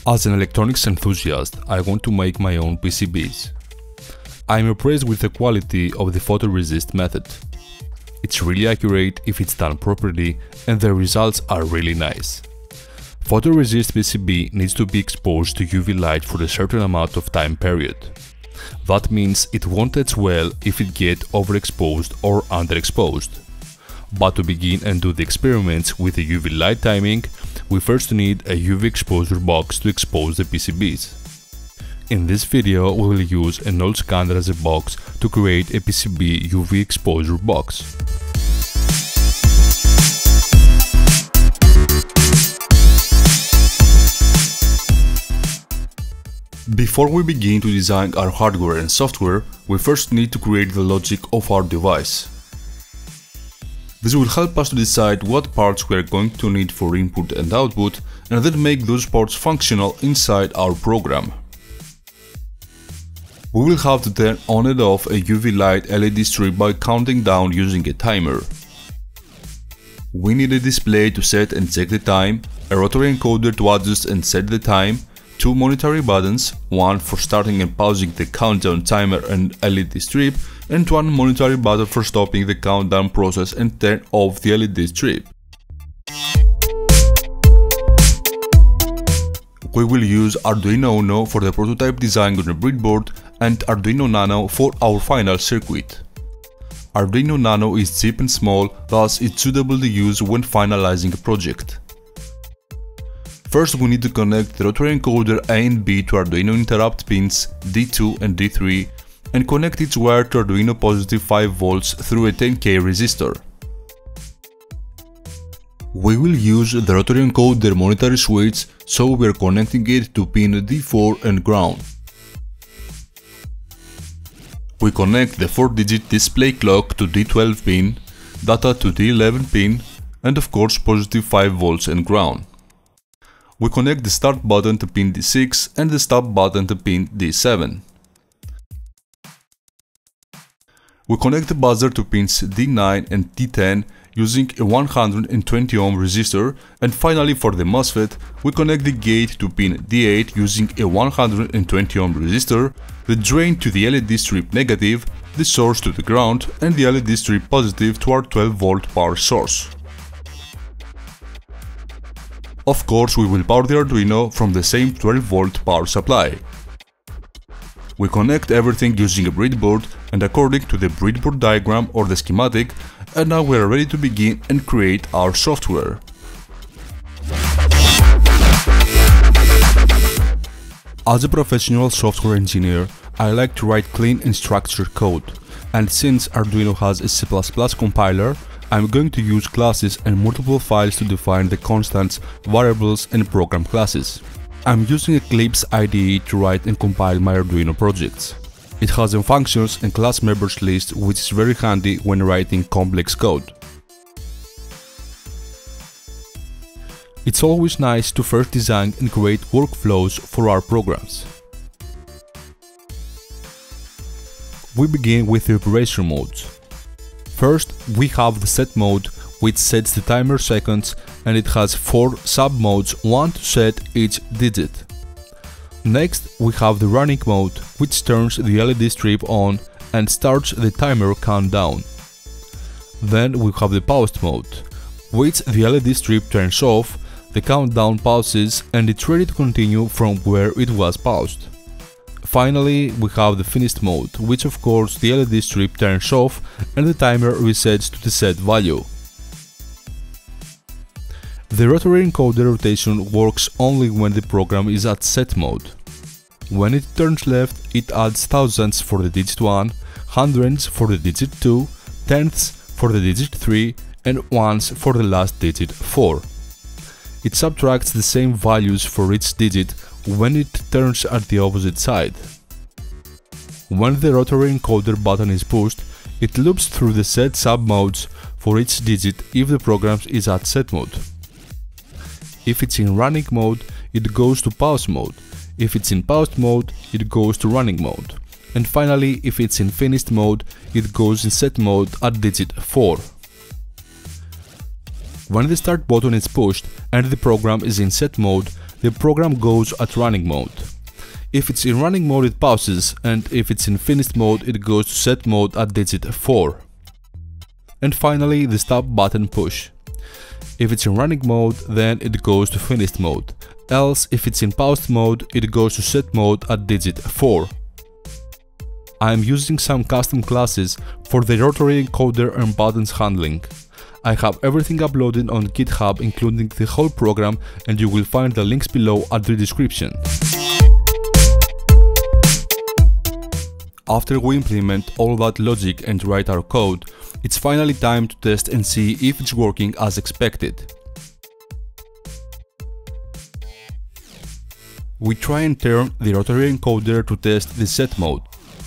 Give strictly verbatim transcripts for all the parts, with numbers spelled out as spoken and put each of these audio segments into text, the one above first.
As an electronics enthusiast, I want to make my own P C Bs. I am impressed with the quality of the photoresist method. It's really accurate if it's done properly, and the results are really nice. Photoresist P C B needs to be exposed to U V light for a certain amount of time period. That means it won't etch well if it gets overexposed or underexposed. But to begin and do the experiments with the U V light timing, we first need a U V exposure box to expose the P C Bs. In this video we will use an old scanner as a box to create a P C B U V exposure box. Before we begin to design our hardware and software, we first need to create the logic of our device. This will help us to decide what parts we are going to need for input and output, and then make those parts functional inside our program. We will have to turn on and off a U V light L E D strip by counting down using a timer. We need a display to set and check the time, a rotary encoder to adjust and set the time, two monetary buttons, one for starting and pausing the countdown timer and L E D strip, and one monetary button for stopping the countdown process and turn off the L E D strip. We will use Arduino Uno for the prototype design on a breadboard and Arduino Nano for our final circuit. Arduino Nano is cheap and small, thus it's suitable to use when finalizing a project. First we need to connect the rotary encoder A and B to Arduino interrupt pins D two and D three and connect each wire to Arduino positive five volts through a ten K resistor. We will use the rotary encoder monetary switch, so we are connecting it to pin D four and ground. We connect the four digit display clock to D twelve pin, data to D eleven pin, and of course positive five volts and ground. We connect the start button to pin D six and the stop button to pin D seven. We connect the buzzer to pins D nine and D ten using a one hundred twenty ohm resistor, and finally for the MOSFET we connect the gate to pin D eight using a one hundred twenty ohm resistor, the drain to the L E D strip negative, the source to the ground, and the L E D strip positive to our twelve volt power source. Of course we will power the Arduino from the same twelve volt power supply. We connect everything using a breadboard and according to the breadboard diagram or the schematic, and now we are ready to begin and create our software. As a professional software engineer, I like to write clean and structured code, and since Arduino has a C plus plus compiler, I'm going to use classes and multiple files to define the constants, variables and program classes. I'm using Eclipse I D E to write and compile my Arduino projects. It has a functions and class members list, which is very handy when writing complex code. It's always nice to first design and create workflows for our programs. We begin with the operation modes. First, we have the set mode, which sets the timer seconds, and it has four sub-modes, one to set each digit. Next, we have the running mode, which turns the L E D strip on and starts the timer countdown. Then we have the paused mode, which the L E D strip turns off, the countdown pauses, and it's ready to continue from where it was paused. Finally, we have the finished mode, which of course the L E D strip turns off and the timer resets to the set value. The rotary encoder rotation works only when the program is at set mode. When it turns left, it adds thousands for the digit one, hundreds for the digit two, tenths for the digit three, and ones for the last digit four. It subtracts the same values for each digit when it turns at the opposite side. When the rotary encoder button is pushed, it loops through the set sub-modes for each digit if the program is at set mode. If it's in running mode, it goes to pause mode. If it's in paused mode, it goes to running mode. And finally, if it's in finished mode, it goes in set mode at digit four. When the start button is pushed and the program is in set mode, the program goes at running mode. If it's in running mode it pauses, and if it's in finished mode it goes to set mode at digit four. And finally the stop button push. If it's in running mode then it goes to finished mode, else if it's in paused mode it goes to set mode at digit four. I am using some custom classes for the rotary encoder and buttons handling. I have everything uploaded on GitHub including the whole program, and you will find the links below at the description. After we implement all that logic and write our code, it's finally time to test and see if it's working as expected. We try and turn the rotary encoder to test the set mode.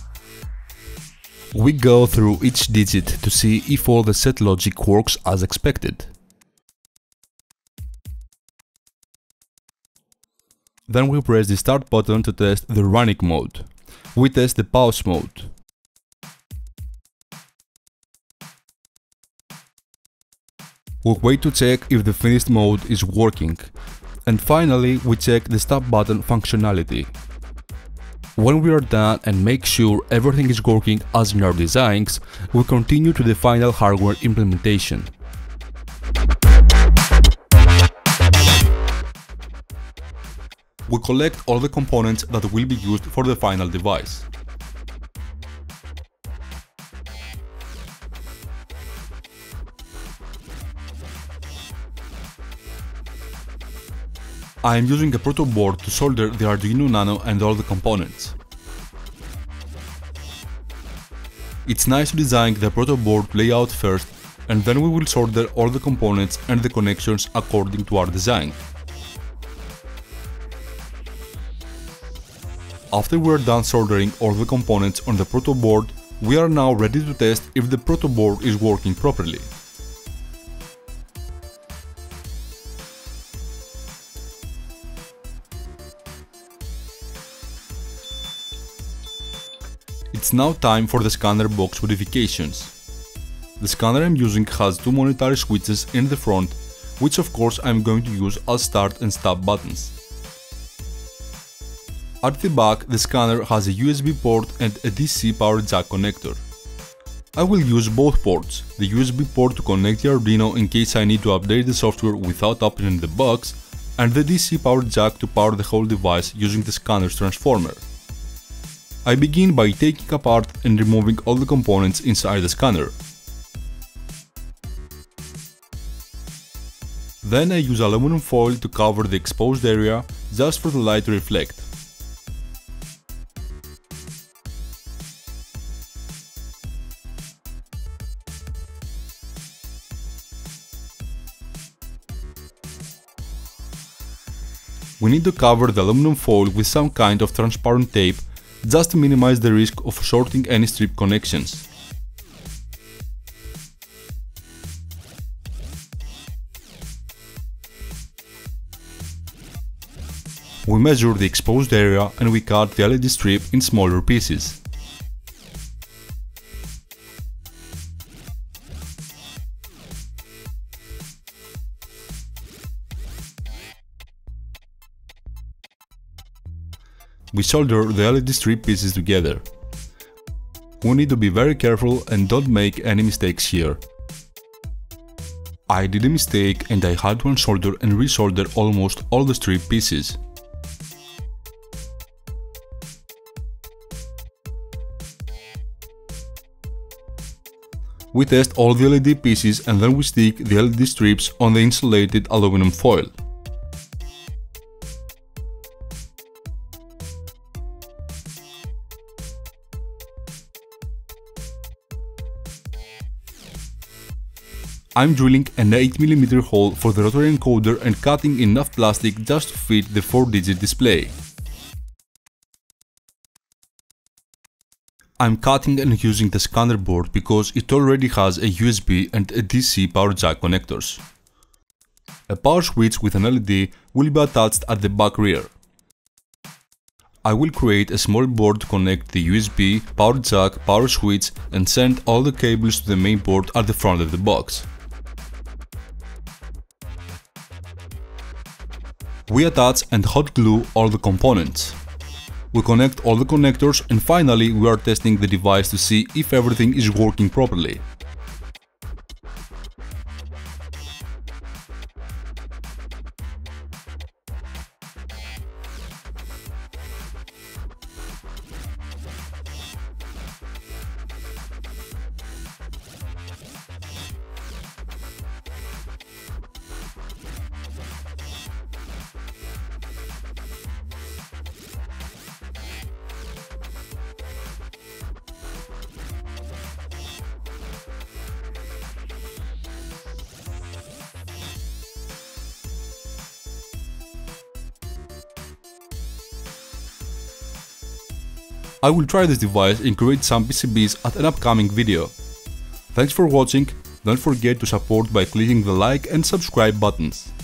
We go through each digit to see if all the set logic works as expected. Then we press the start button to test the running mode. We test the pause mode. We wait to check if the finished mode is working. And finally, we check the stop button functionality. When we are done and make sure everything is working as in our designs, we continue to the final hardware implementation. We collect all the components that will be used for the final device. I am using a proto board to solder the Arduino Nano and all the components. It's nice to design the proto board layout first, and then we will solder all the components and the connections according to our design. After we are done soldering all the components on the proto board, we are now ready to test if the proto board is working properly. It's now time for the scanner box modifications. The scanner I'm using has two monetary switches in the front, which of course I'm going to use as start and stop buttons. At the back, the scanner has a U S B port and a D C power jack connector. I will use both ports, the U S B port to connect the Arduino in case I need to update the software without opening the box, and the D C power jack to power the whole device using the scanner's transformer. I begin by taking apart and removing all the components inside the scanner. Then I use aluminum foil to cover the exposed area, just for the light to reflect. We need to cover the aluminum foil with some kind of transparent tape, just to minimize the risk of shorting any strip connections. We measure the exposed area and we cut the L E D strip in smaller pieces. We solder the L E D strip pieces together. We need to be very careful and don't make any mistakes here. I did a mistake and I had to unsolder and resolder almost all the strip pieces. We test all the L E D pieces and then we stick the L E D strips on the insulated aluminum foil. I'm drilling an eight millimeter hole for the rotary encoder and cutting enough plastic just to fit the four digit display. I'm cutting and using the scanner board because it already has a U S B and a D C power jack connectors. A power switch with an L E D will be attached at the back rear. I will create a small board to connect the U S B, power jack, power switch and send all the cables to the main board at the front of the box. We attach and hot glue all the components. We connect all the connectors and finally we are testing the device to see if everything is working properly. I will try this device and create some P C Bs at an upcoming video. Thanks for watching, don't forget to support by clicking the like and subscribe buttons.